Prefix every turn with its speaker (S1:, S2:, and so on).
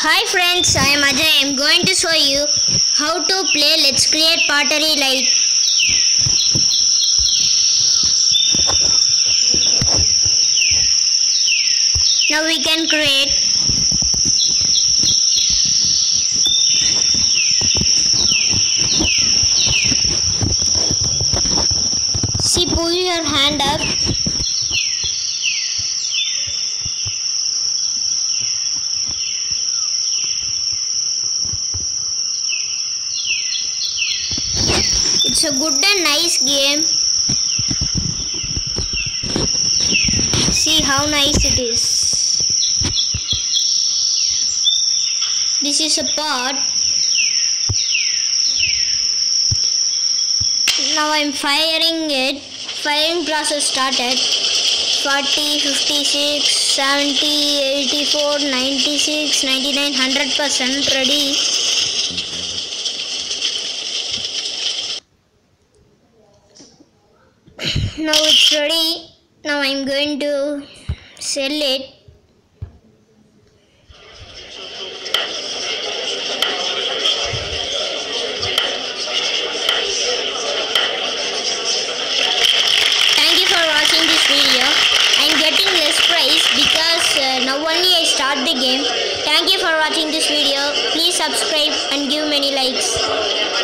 S1: Hi friends, I am Ajay. I am going to show you how to play Let's Create Pottery Lite. Now we can create. See, pull your hand up. It's a good and nice game. See how nice it is. This is a pot. Now I'm firing it. Firing process started. 40, 56, 70, 84, 96, 99, 100% ready. Now it's ready. Now I'm going to sell it. Thank you for watching this video. I'm getting less price because now only I start the game. Thank you for watching this video. Please subscribe and give many likes.